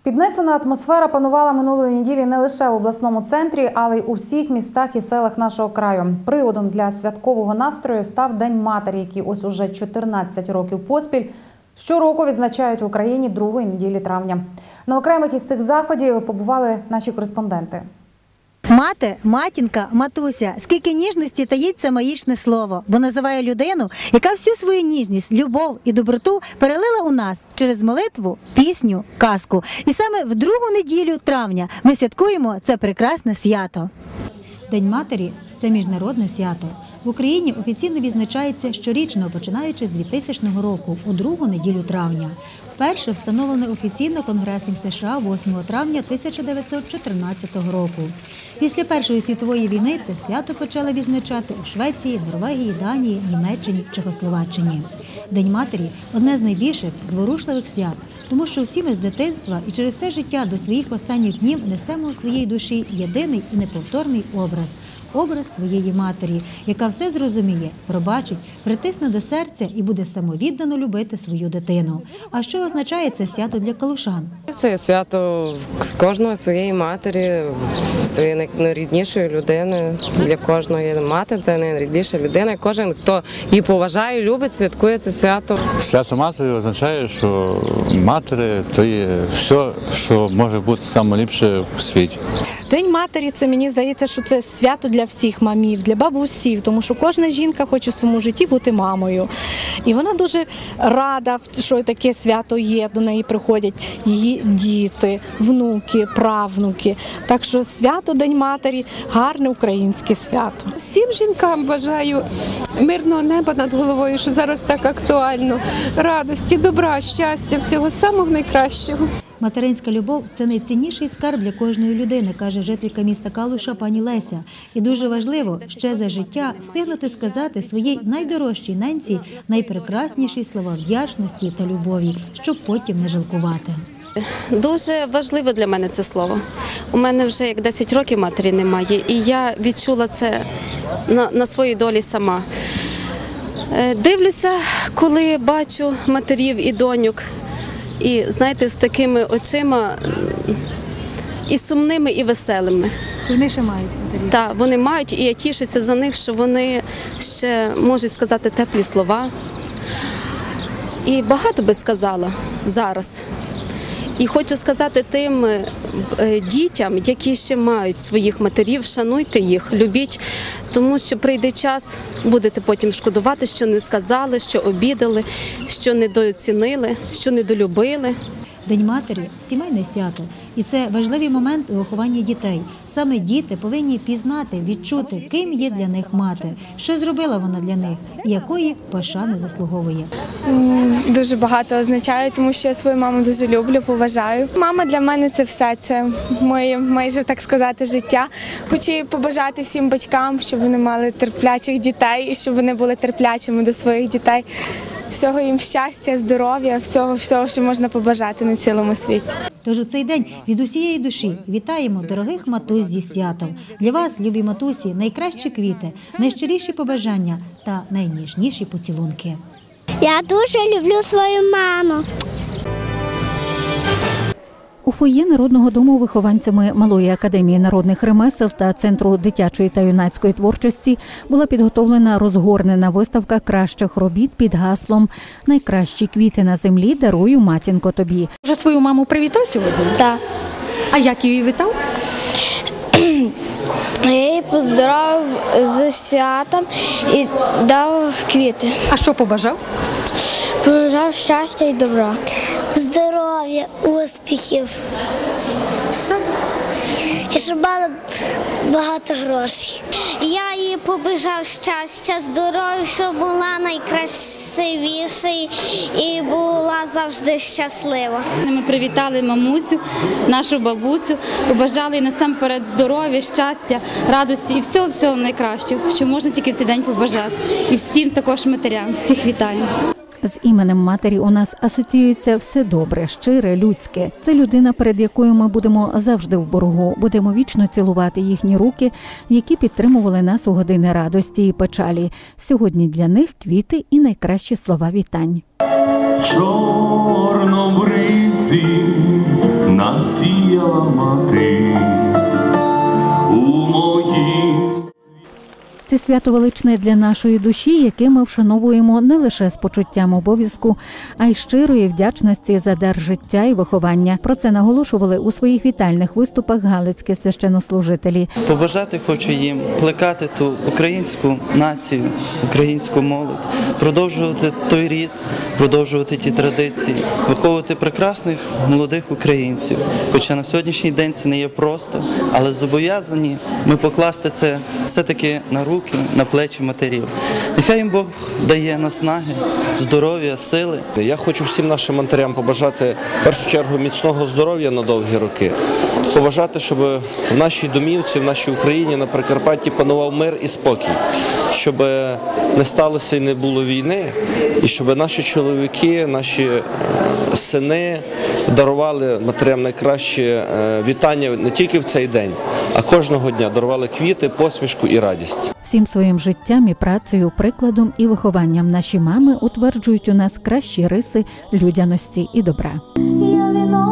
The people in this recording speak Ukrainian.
Піднесена атмосфера панувала минулої неділі не лише в обласному центрі, але й у всіх містах і селах нашого краю. Приводом для святкового настрою став День матері, який ось уже 14 років поспіль щороку відзначають в Україні другої неділі травня. На окремих із цих заходів побували наші кореспонденти. Мати, матінка, матуся. Скільки ніжності таїть це магічне слово, бо називає людину, яка всю свою ніжність, любов і доброту перелила у нас через молитву, пісню, казку. І саме в другу неділю травня ми святкуємо це прекрасне свято. День матері – це міжнародне свято. В Україні офіційно відзначається щорічно, починаючи з 2000 року, у другу неділю травня. Вперше встановлене офіційно Конгресом США 8 травня 1914 року. Після Першої світової війни це свято почали відзначати у Швеції, Норвегії, Данії, Німеччині, Чехословаччині. День матері – одне з найбільших зворушливих свят, тому що всі ми з дитинства і через все життя до своїх останніх днів несемо у своїй душі єдиний і неповторний образ – образ своєї матері, яка все зрозуміє, пробачить, притисне до серця і буде самовіддано любити свою дитину. А що означає це свято для калушан? Це свято з кожної своєї матері, своєї найріднішої людини. Для кожної мати це найрідніша людина. Кожен, хто її поважає, любить, святкує це свято. Свято матері означає, що матері – це є все, що може бути найліпше в світі. День матері – це, мені здається, що це свято для всіх мамів, для бабусів, тому що кожна жінка хоче в своєму житті бути мамою. І вона дуже рада, що таке свято є, до неї приходять її діти, внуки, правнуки. Так що свято День матері – гарне українське свято. Всім жінкам бажаю мирного неба над головою, що зараз так актуально, радості, добра, щастя, всього самого найкращого. Материнська любов – це найцінніший скарб для кожної людини, каже жителька міста Калуша пані Леся. І дуже важливо ще за життя встигнути сказати своїй найдорожчій ненці найпрекрасніші слова вдячності та любові, щоб потім не жалкувати. Дуже важливо для мене це слово. У мене вже як 10 років матері немає, і я відчула це на своїй долі сама. Дивлюся, коли бачу матерів і доньок, і, знаєте, з такими очима і сумними, і веселими. Що вони ще мають? Так, вони мають, і я тішуся за них, що вони ще можуть сказати теплі слова. І багато би сказала зараз. І хочу сказати тим дітям, які ще мають своїх матерів, шануйте їх, любіть, тому що прийде час, будете потім шкодувати, що не сказали, що обідали, що недооцінили, що недолюбили. День матері – сімейне свято. І це важливий момент у вихованні дітей. Саме діти повинні пізнати, відчути, ким є для них мати, що зробила вона для них і якої пошани заслуговує. Дуже багато означає, тому що я свою маму дуже люблю, поважаю. Мама для мене – це все, це моє, майже, так сказати, життя. Хочу побажати всім батькам, щоб вони мали терплячих дітей і щоб вони були терплячими до своїх дітей. Всього їм щастя, здоров'я, всього, що можна побажати на цілому світі. Тож у цей день від усієї душі вітаємо дорогих матусь зі святом. Для вас, любі матусі, найкращі квіти, найщиріші побажання та найніжніші поцілунки. Я дуже люблю свою маму. У фоє Народного дому вихованцями Малої академії народних ремесел та Центру дитячої та юнацької творчості була підготовлена розгорнена виставка кращих робіт під гаслом «Найкращі квіти на землі дарую, матінко, тобі». Вже свою маму привітав сьогодні? Так. А як її вітав? Я її поздоровив з святом і дав квіти. А що побажав? Побажав щастя і добра. Здоров'я, успіхів. І щоб мала багато грошей. Я їй побажав щастя, здоров'я, щоб була найкрасивіша і була завжди щаслива. Ми привітали мамусю, нашу бабусю, побажали їй насамперед здоров'я, щастя, радості і всього найкращого, що можна тільки в цей день побажати. І всім також матерям, всіх вітаємо. З іменем матері у нас асоціюється все добре, щире, людське. Це людина, перед якою ми будемо завжди в боргу. Будемо вічно цілувати їхні руки, які підтримували нас у години радості і печалі. Сьогодні для них квіти і найкращі слова вітань. Чорнобривці на засіяла мати у моїм. Це свято величне для нашої душі, яке ми вшановуємо не лише з почуттям обов'язку, а й щирої вдячності за дар життя і виховання. Про це наголошували у своїх вітальних виступах галицькі священнослужителі. Побажати хочу їм плекати ту українську націю, українську молодь, продовжувати той рід, продовжувати ті традиції, виховувати прекрасних молодих українців. Хоча на сьогоднішній день це не є просто, але зобов'язані ми покласти це все-таки на руки, на плечі матерів. Нехай їм Бог дає наснаги, здоров'я, сили. Я хочу всім нашим матерям побажати в першу чергу міцного здоров'я на довгі роки. Побажати, щоб в нашій домівці, в нашій Україні, на Прикарпатті панував мир і спокій, щоб не сталося і не було війни, і щоб наші чоловіки, наші сини дарували матерям найкраще вітання не тільки в цей день, а кожного дня дарували квіти, посмішку і радість. Всім своїм життям і працею, прикладом і вихованням наші мами утверджують у нас кращі риси людяності і добра. Я віно